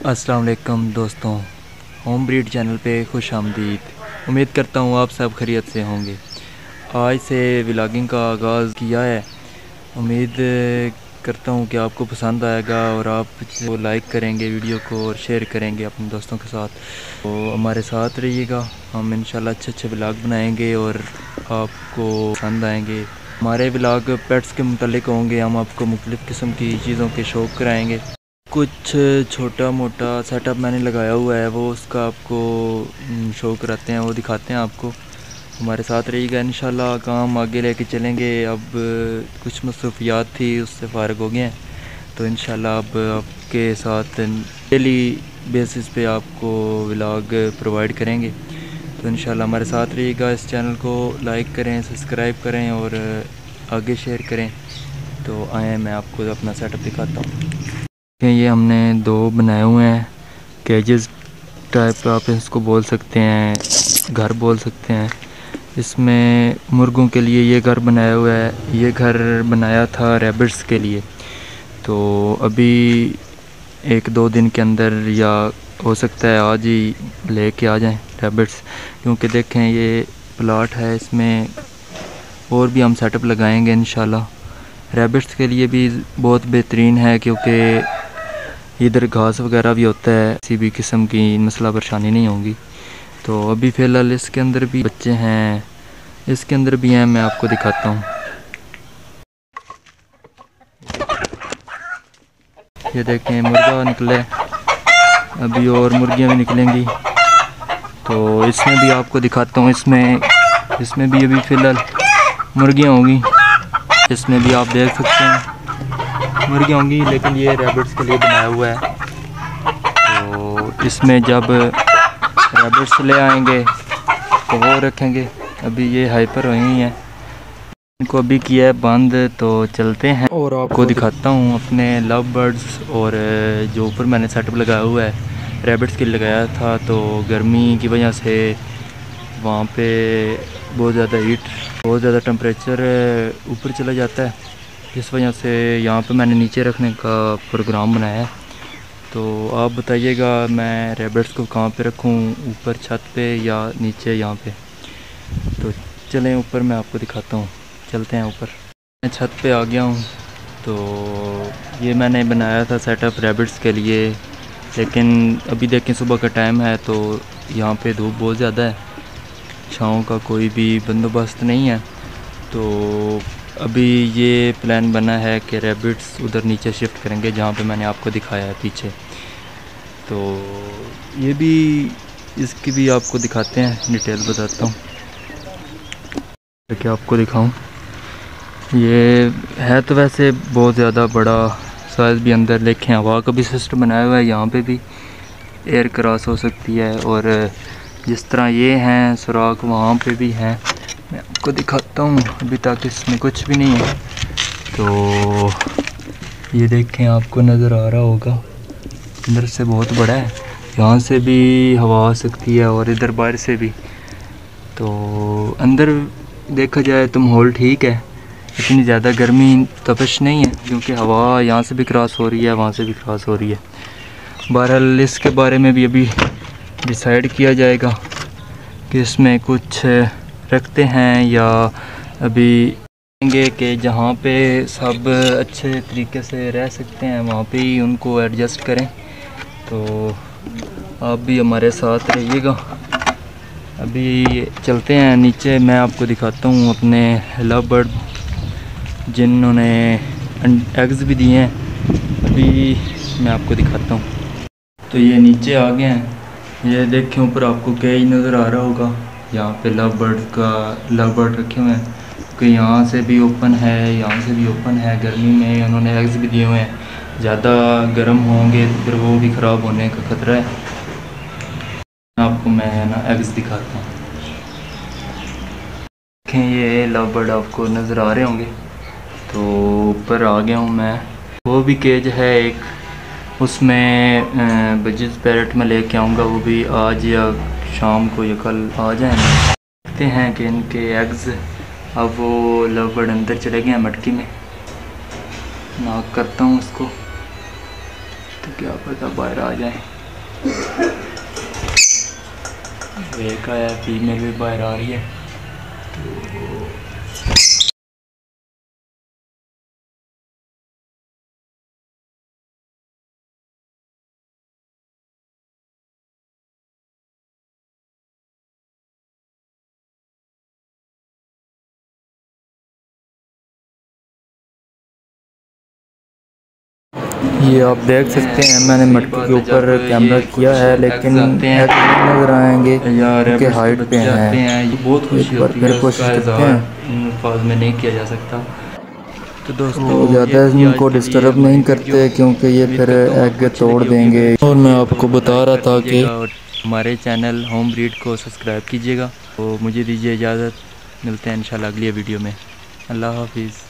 अस्सलाम वालेकुम दोस्तों, होम ब्रीड चैनल पे खुश आमदीद। उम्मीद करता हूँ आप सब खैरियत से होंगे। आज से व्लॉगिंग का आगाज़ किया है। उम्मीद करता हूँ कि आपको पसंद आएगा और आप वो लाइक करेंगे वीडियो को और शेयर करेंगे अपने दोस्तों के साथ। तो हमारे साथ रहिएगा, हम इंशाल्लाह अच्छे अच्छे व्लॉग बनाएंगे और आपको पसंद आएंगे। हमारे व्लॉग पेट्स के मुतालिक होंगे। हम आपको मुख्तलिफ़ किस्म की चीज़ों के शौक़ कराएँगे। कुछ छोटा मोटा सेटअप मैंने लगाया हुआ है, वो उसका आपको शो कराते हैं, वो दिखाते हैं आपको। हमारे साथ रहिएगा, इंशाल्लाह काम आगे लेके चलेंगे। अब कुछ मसरूफियात थी, उससे फ़ारिग हो गए हैं, तो इंशाल्लाह अब आपके साथ डेली बेसिस पे आपको व्लॉग प्रोवाइड करेंगे। तो इंशाल्लाह हमारे साथ रहिएगा। इस चैनल को लाइक करें, सब्सक्राइब करें और आगे शेयर करें। तो आए मैं आपको अपना सेटअप दिखाता हूँ। ये हमने दो बनाए हुए हैं केजेस टाइप, आप इसको बोल सकते हैं, घर बोल सकते हैं। इसमें मुर्गों के लिए ये घर बनाया हुआ है। ये घर बनाया था रैबिट्स के लिए। तो अभी एक दो दिन के अंदर या हो सकता है आज ही लेके आ जाएं रैबिट्स, क्योंकि देखें ये प्लॉट है, इसमें और भी हम सेटअप लगाएंगे इंशाल्लाह। रैबिट्स के लिए भी बहुत बेहतरीन है, क्योंकि इधर घास वगैरह भी होता है, किसी भी किस्म की मसला परेशानी नहीं होगी। तो अभी फ़िलहाल इसके अंदर भी बच्चे हैं, इसके अंदर भी हैं, मैं आपको दिखाता हूँ। ये देखें मुर्गा निकले, अभी और मुर्गियाँ भी निकलेंगी, तो इसमें भी आपको दिखाता हूँ। इसमें भी अभी फ़िलहाल मुर्गियाँ होंगी, इसमें भी आप देख सकते हैं मुर्गियाँ होंगी, लेकिन ये रैबिट्स के लिए बनाया हुआ है। तो इसमें जब रैबिट्स ले आएंगे तो वो रखेंगे। अभी ये हाइपर हुई हैं, इनको अभी किया है बंद, तो चलते हैं और आपको दिखाता हूँ अपने लव बर्ड्स। और जो ऊपर मैंने सेटअप लगाया हुआ है रैबिट्स के लिए लगाया था, तो गर्मी की वजह से वहाँ पे बहुत ज़्यादा टेम्परेचर ऊपर चला जाता है, इस वजह से यहाँ पे मैंने नीचे रखने का प्रोग्राम बनाया है। तो आप बताइएगा मैं रैबिट्स को कहाँ पे रखूँ, ऊपर छत पे या नीचे यहाँ पे। तो चलें ऊपर, मैं आपको दिखाता हूँ, चलते हैं ऊपर। मैं छत पे आ गया हूँ। तो ये मैंने बनाया था सेटअप रैबिट्स के लिए, लेकिन अभी देखें सुबह का टाइम है, तो यहाँ पे धूप बहुत ज़्यादा है, छाँव का कोई भी बंदोबस्त नहीं है। तो अभी ये प्लान बना है कि रैबिट्स उधर नीचे शिफ्ट करेंगे, जहाँ पे मैंने आपको दिखाया है पीछे। तो ये भी, इसकी भी आपको दिखाते हैं, डिटेल बताता हूँ। क्या आपको दिखाऊं, ये है तो वैसे बहुत ज़्यादा बड़ा साइज़ भी अंदर, देखें हवा का भी सिस्टम बनाया हुआ है, यहाँ पे भी एयर क्रॉस हो सकती है। और जिस तरह ये हैं सुराख, वहाँ पे भी हैं, मैं आपको दिखाता हूँ। अभी तक इसमें कुछ भी नहीं है। तो ये देखें, आपको नज़र आ रहा होगा, अंदर से बहुत बड़ा है, यहाँ से भी हवा आ सकती है और इधर बाहर से भी। तो अंदर देखा जाए तो माहौल ठीक है, इतनी ज़्यादा गर्मी तपिश नहीं है, क्योंकि हवा यहाँ से भी क्रॉस हो रही है, वहाँ से भी क्रॉस हो रही है। बहरहाल इसके बारे में भी अभी डिसाइड किया जाएगा कि इसमें कुछ रखते हैं या अभी देखेंगे कि जहाँ पे सब अच्छे तरीके से रह सकते हैं वहाँ पे ही उनको एडजस्ट करें। तो आप भी हमारे साथ रहिएगा। अभी चलते हैं नीचे, मैं आपको दिखाता हूँ अपने लव बर्ड जिन्होंने एग्स भी दिए हैं, अभी मैं आपको दिखाता हूँ। तो ये नीचे आ गए हैं, ये देखें ऊपर आपको केज नज़र आ रहा होगा, यहाँ पे लव बर्ड रखे हुए हैं, कि यहाँ से भी ओपन है, यहाँ से भी ओपन है। गर्मी में उन्होंने एग्स भी दिए हुए हैं, ज़्यादा गर्म होंगे तो फिर वो भी ख़राब होने का ख़तरा है। आपको मैं ना एग्स दिखाता हूँ। देखें ये लव बर्ड आपको नज़र आ रहे होंगे। तो ऊपर आ गया हूँ मैं, वो भी केज है एक, उसमें बजिस पैरेट में लेके आऊँगा, वो भी आज या शाम को या कल आ जाएंगे। देखते हैं कि इनके एग्स, अब वो लव बर्ड अंदर चले गए हैं मटकी में, नॉक करता हूँ उसको, तो क्या पता बाहर आ जाए। एक आया, फीमेल भी बाहर आ रही है। ये आप देख सकते हैं, मैंने मटके के ऊपर कैमरा किया है, लेकिन नजर आएंगे क्योंकि हाइट पे हैं। बहुत खुशी होती है, कोशिश करते हैं, अल्फाज में नहीं किया जा सकता। तो दोस्तों ज़्यादा इनको डिस्टर्ब नहीं करते क्योंकि ये फिर एग तोड़ देंगे। और मैं आपको बता रहा था कि हमारे चैनल होम ब्रीड को सब्सक्राइब कीजिएगा। तो मुझे दीजिए इजाज़त, मिलते हैं इंशाल्लाह अगली वीडियो में। अल्लाह हाफिज़।